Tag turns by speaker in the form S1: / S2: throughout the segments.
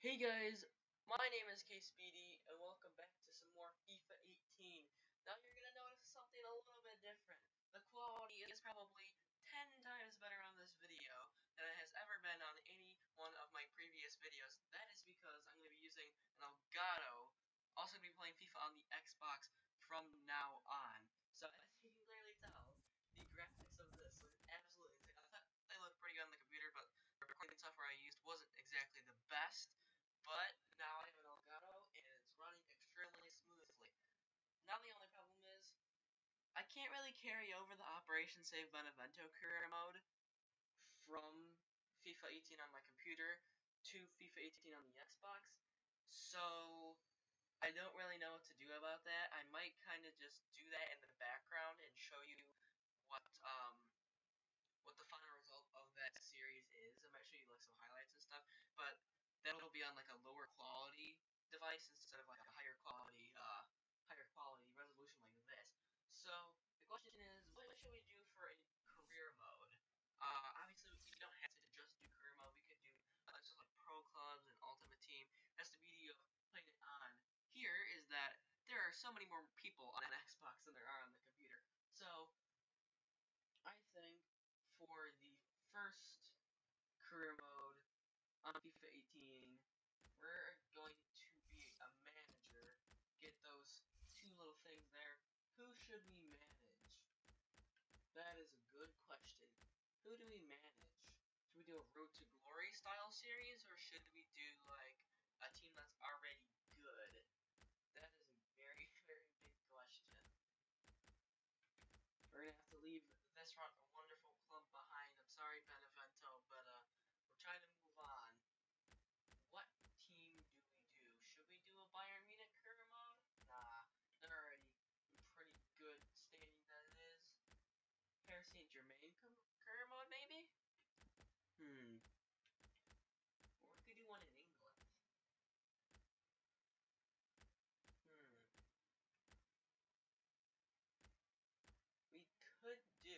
S1: Hey guys, my name is KSpeedy, and welcome back to some more FIFA 18. Now you're gonna notice something a little bit different. The quality is probably 10 times better on this video than it has ever been on any one of my previous videos. That is because I'm gonna be using an Elgato. Also gonna be playing FIFA on the Xbox from now on. So as you can clearly tell, the graphics of this look absolutely insane. I thought they looked pretty good on the computer, but the recording software I used wasn't exactly the best. But now I have an Elgato and it's running extremely smoothly. Now the only problem is I can't really carry over the Operation Save Benevento career mode from FIFA 18 on my computer to FIFA 18 on the Xbox. So I don't really know what to do about that. I might kind of just do that in the background and show you what what the final result of that series is. I might show you like some highlights and stuff, but that'll be on like a lower quality device instead of like a higher quality resolution like this. So the question is, what should we do for a career mode? Obviously we don't have to just do career mode. We could do just like pro clubs and ultimate team. That's the beauty of playing it on here, is that there are so many more people on an Xbox than there are on the computer. So I think for the first career mode on FIFA 18, we're going to be a manager. Get those two little things there. Who should we manage? That is a good question. Who do we manage? Should we do a Road to Glory style series, or should we do like a team that's already good? That is a very, very big question. We're gonna have to leave this wonderful club behind. I'm sorry, Benevento, but we're trying to move on. What team do we do? Should we do a Bayern Munich career mode? Nah, they're already in pretty good standing that it is. Paris Saint-Germain career mode, maybe? Or we could do one in England. We could do...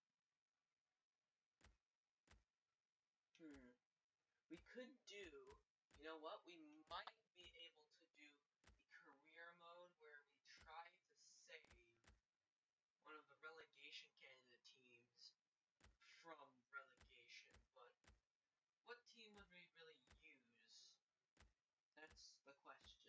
S1: We could do... You know what? We might be able to do the career mode where we try to save one of the relegation candidate teams from relegation, but what team would we really use? That's the question.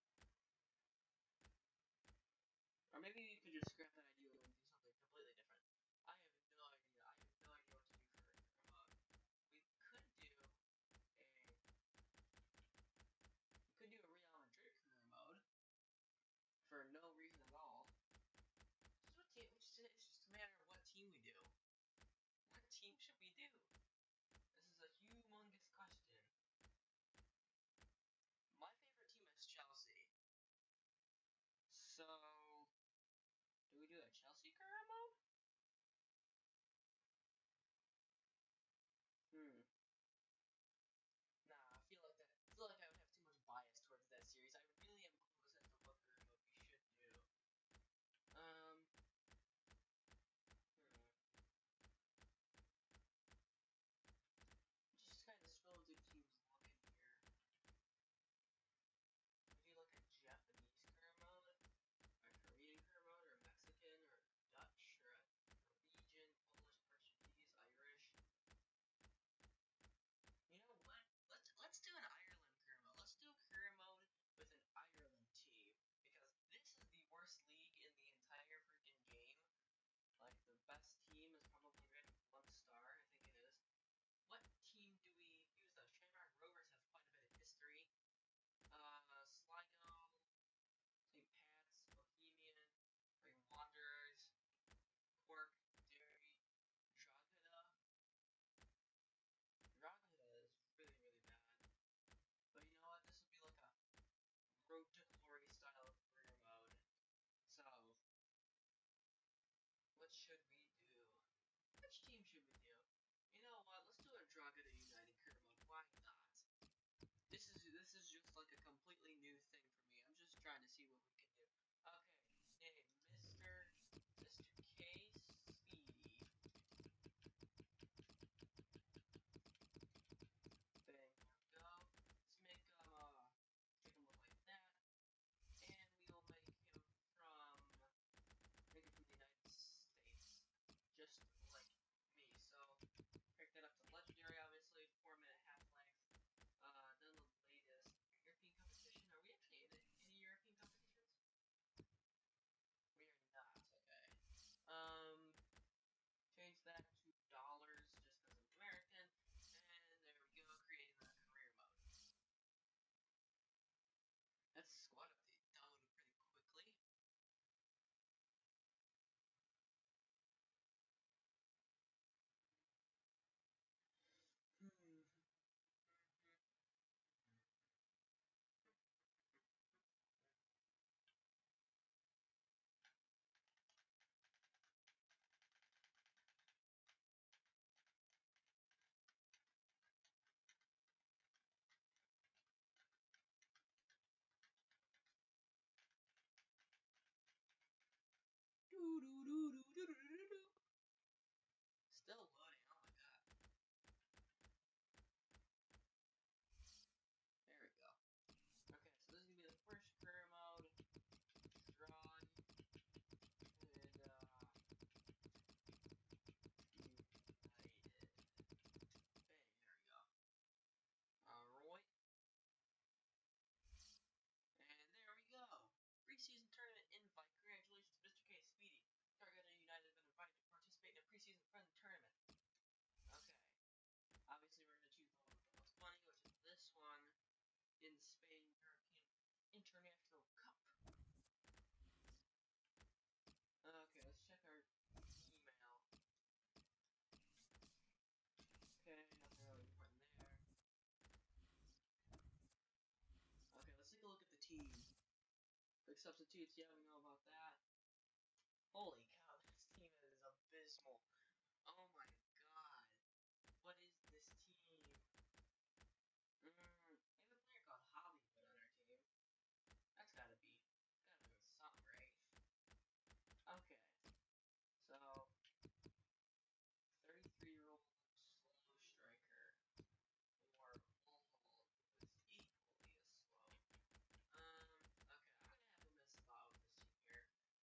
S1: Or maybe you could just scrap that idea and do something completely different. I have no idea. I have no idea what to do for career mode. We could do a Real Madrid career mode for no reason at all. It's just a matter of what team we do. What team should we do? This is a humongous question. My favorite team is Chelsea. So, do we do a Chelsea career mode? Nah, I feel like I would have too much bias towards that series. I really am close as to what career mode we should do. Just kind of scroll through teams looking here. We do like a Japanese career mode, a Korean career mode, or Mexican, or Dutch, or a Norwegian, Polish, Portuguese, Irish. You know what? Let's do an Ireland career mode. Let's do a career mode with an Ireland team, because this is the worst league in the entire freaking game. Like, the best team is probably rated 1 star, I think it is. What team do we use though? Shamrock Rovers have quite a bit of history. Sligo, St. Pat's, Bohemian, Green Wanderers, Cork, Derry, Drogheda. Drogheda is really, really bad. But you know what? This would be like a Road to Glory style career mode. So, what should we do? Which team should we do? You know what? Let's do a Drogheda United career mode. Why not? This is just like a completely new thing for me. I'm just trying to see what we can do. Okay, name Mr. K Speedy. There you go. Let's make substitutes. Yeah, we know about that. Holy cow, this team is abysmal. Oh my god. What is this team? We have a player called Hollywood on our team. That's gotta be something, right? Okay. So, 33-year-old slow striker. Or Mulhall, who is equally as slow. Okay, I'm gonna have him as spot with this team here.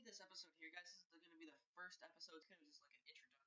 S1: this episode here, guys. This is going to be the first episode. It's kind of just like an introduction.